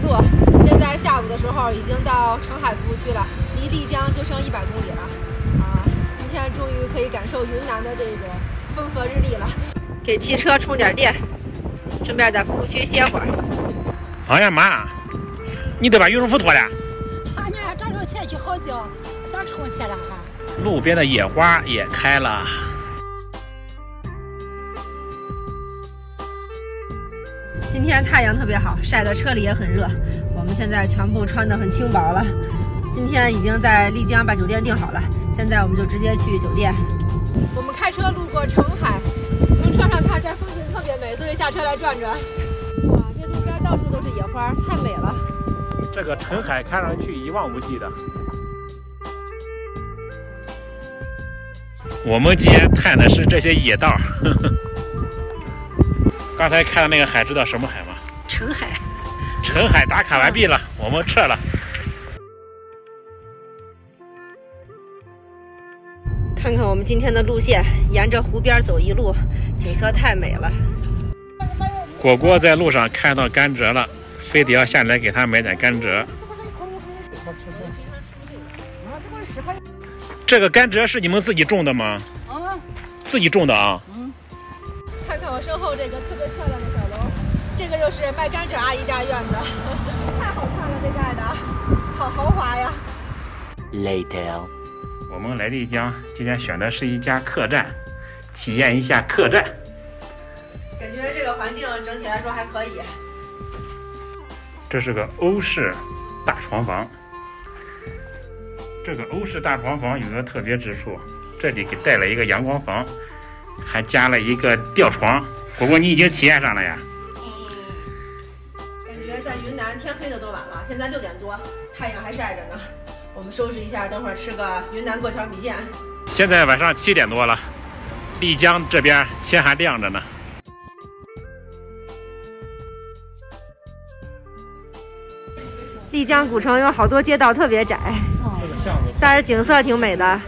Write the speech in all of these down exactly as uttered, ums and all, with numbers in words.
路，现在下午的时候已经到澄海服务区了，离丽江就剩一百公里了。啊，今天终于可以感受云南的这种风和日丽了。给汽车充点电，顺便在服务区歇会儿。 哎呀妈，你都把羽绒服脱了？ 俺娘这时候天气好叫，想充去了哈。 路边的野花也开了。 今天太阳特别好，晒得车里也很热。我们现在全部穿得很轻薄了。今天已经在丽江把酒店订好了，现在我们就直接去酒店。我们开车路过澄海，从车上看这风景特别美，所以下车来转转。哇，这路边到处都是野花，太美了。 这个澄海看上去一望无际的。我们今天探的是这些野道。呵呵，刚才看的那个海，知道什么海吗？ 澄海。 澄海打卡完毕了，我们撤了。 看看我们今天的路线，沿着湖边走一路，景色太美了。 果果在路上看到甘蔗了，非得要下来给他买点甘蔗。这个甘蔗是你们自己种的吗？ 啊， 自己种的啊。 嗯。看看我身后这个特别漂亮的小楼，这个就是卖甘蔗阿姨家院子，太好看了，这盖的，好豪华呀。 Later。我们来丽江，今天选的是一家客栈，体验一下客栈。 感觉这个环境整体来说还可以。 这是个欧式大床房。这个欧式大床房有个特别之处，这里给带了一个阳光房，还加了一个吊床。果果，你已经体验上了呀？ 感觉在云南天黑的都晚了，现在六点多，太阳还晒着呢。我们收拾一下，等会儿吃个云南过桥米线。 现在晚上七点多了，丽江这边天还亮着呢。 丽江古城有好多街道特别窄，但是景色挺美的。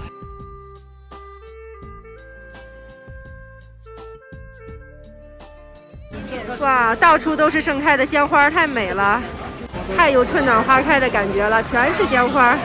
哇，到处都是盛开的鲜花，太美了。太有春暖花开的感觉了，全是鲜花。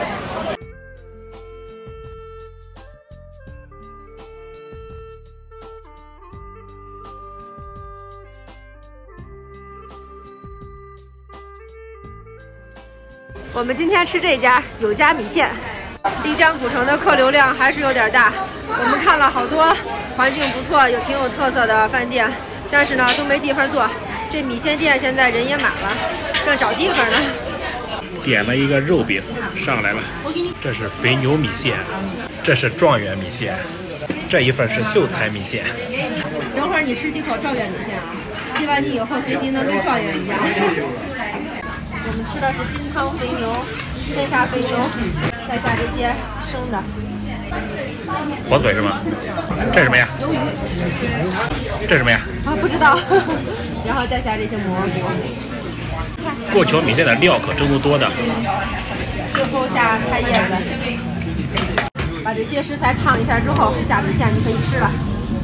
我们今天吃这家有家米线。丽江古城的客流量还是有点大，我们看了好多环境不错、有挺有特色的饭店，但是呢都没地方坐。这米线店现在人也满了，正找地方呢。 点了一个肉饼上来了，这是肥牛米线，这是状元米线，这一份是秀才米线。 等会儿你吃几口状元米线啊，希望你以后学习能跟状元一样。我们吃的是金汤肥牛，先下肥牛，再下这些生的火腿是吗？这是什么呀？ 鱿鱼。 这是什么呀？ 啊，不知道。然后再下这些蘑菇。 过桥米线的料可真不多的。 最后下菜叶子，把这些食材烫一下之后，下米线就可以吃了。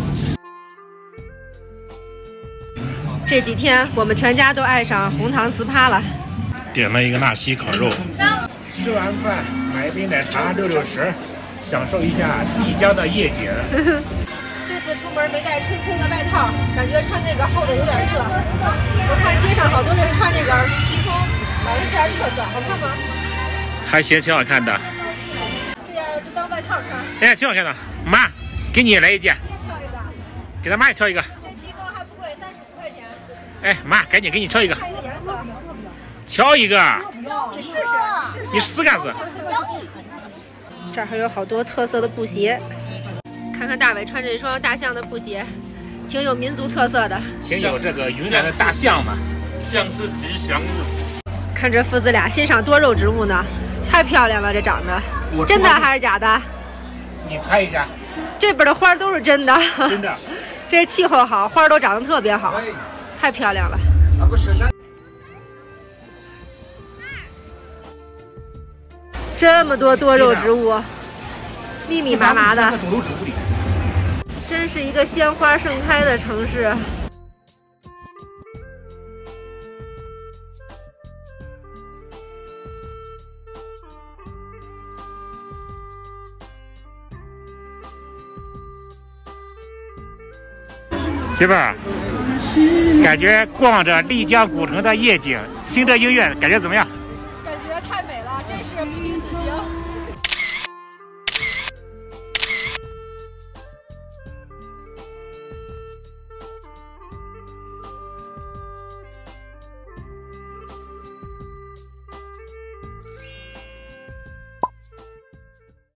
这几天我们全家都爱上红糖糍粑了。 点了一个纳西烤肉，吃完饭买一杯奶茶溜溜神，享受一下丽江的夜景。 这次出门没带春秋的外套，感觉穿那个厚的有点热。我看街上好多人穿这个披风，好像这样特色，好看吗？ 还行，挺好看的。 这样就当外套穿。 哎，挺好看的。妈，给你来一件。 挑一个。 给他妈也挑一个。 这披风还不贵，三十五块钱。 哎，妈，赶紧给你挑一个。 看一个颜色。 挑一个。 你试试。 你试干子。 这儿还有好多特色的布鞋。看看大伟穿这双大象的布鞋，挺有民族特色的， 挺有这个云南的大象嘛， 象是吉祥物。 看这父子俩欣赏多肉植物呢，太漂亮了，这长得，真的还是假的？ 你猜一下。 这边的花都是真的。 真的。 这气候好，花都长得特别好，太漂亮了。这么多多肉植物。密密麻麻的，真是一个鲜花盛开的城市。 媳妇儿，感觉逛着丽江古城的夜景，听着音乐，感觉怎么样？